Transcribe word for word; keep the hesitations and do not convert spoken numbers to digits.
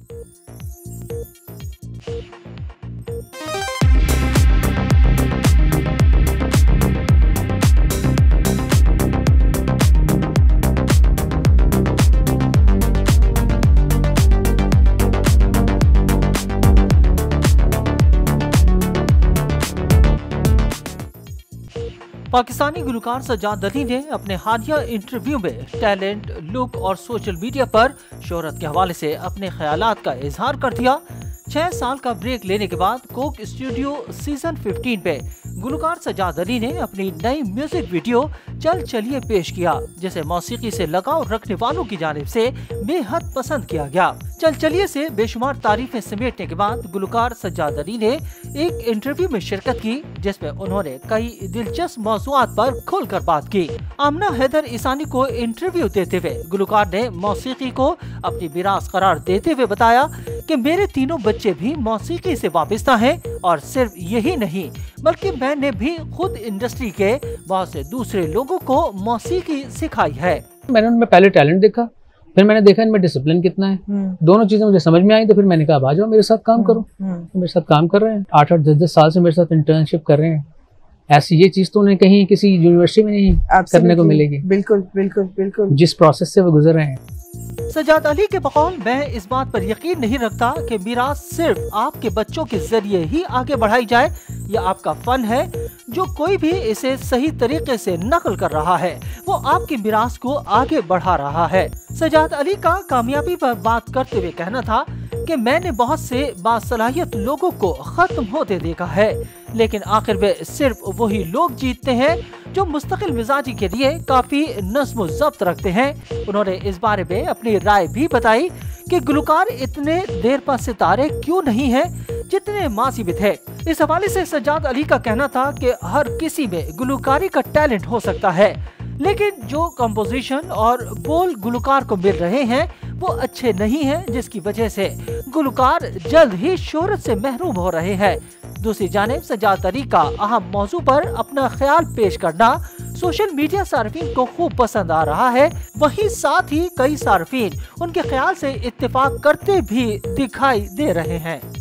पाकिस्तानी गुलकार सज्जाद अली ने अपने हालिया इंटरव्यू में टैलेंट, लुक और सोशल मीडिया पर शोहरत के हवाले से अपने ख्यालात का इजहार कर दिया। छह साल का ब्रेक लेने के बाद कोक स्टूडियो सीजन पंद्रह पे गुलकार सज्जाद अली ने अपनी नई म्यूजिक वीडियो चल चलिए पेश किया, जिसे मौसीकी से लगाव रखने वालों की जानिब से बेहद पसंद किया गया। चल चलिए से बेशुमार तारीफें समेटने के बाद गुलकार सज्जाद अली ने एक इंटरव्यू में शिरकत की, जिसमें उन्होंने कई दिलचस्प मौज़ूआत पर खुलकर बात की। आमना हैदर ईसानी को इंटरव्यू देते हुए गुलकार ने मौसीकी को अपनी विरासत करार देते हुए बताया कि मेरे तीनों बच्चे भी मौसीकी से वाबस्ता हैं और सिर्फ यही नहीं बल्कि मैंने भी खुद इंडस्ट्री के बहुत से दूसरे लोगों को मौसीकी सिखाई है। मैंने उनमें पहले टैलेंट देखा, फिर मैंने देखा इनमें डिसिप्लिन कितना है। दोनों चीजें मुझे समझ में आई, तो फिर मैंने कहा आ जाओ मेरे साथ काम करो। तो मेरे साथ काम कर रहे हैं, आठ आठ दस दस साल से मेरे साथ इंटर्नशिप कर रहे हैं। ऐसी ये चीज तो उन्हें कहीं किसी यूनिवर्सिटी में नहीं करने को मिलेगी। बिल्कुल बिल्कुल बिल्कुल जिस प्रोसेस से वो गुजर रहे हैं। सज्जाद अली के बकौल मैं इस बात पर यकीन नहीं रखता कि मीरास सिर्फ आपके बच्चों के जरिए ही आगे बढ़ाई जाए। यह आपका फन है, जो कोई भी इसे सही तरीके से नकल कर रहा है वो आपकी मीरास को आगे बढ़ा रहा है। सज्जाद अली का कामयाबी पर बात करते हुए कहना था कि मैंने बहुत से बासलाहियत लोगों को खत्म होते देखा है, लेकिन आखिर में सिर्फ वही लोग जीतते हैं जो मुस्तकिल मिजाजी के लिए काफी नज़्म ज़ब्त रखते हैं। उन्होंने इस बारे में अपनी राय भी बताई कि गुलकार इतने देर पर सितारे क्यों नहीं हैं जितने माजी में थे। इस हवाले से सज्जाद अली का कहना था कि हर किसी में गुलकारी का टैलेंट हो सकता है, लेकिन जो कंपोजिशन और बोल गुलकार को मिल रहे हैं वो अच्छे नहीं हैं, जिसकी वजह से गुलकार जल्द ही शोहरत से महरूम हो रहे हैं। दूसरी जानिब सज्जाद अली का अहम मौजू पर अपना ख्याल पेश करना सोशल मीडिया सार्फिन को खूब पसंद आ रहा है। वहीं साथ ही कई सार्फिन उनके ख्याल से इत्तेफाक करते भी दिखाई दे रहे हैं।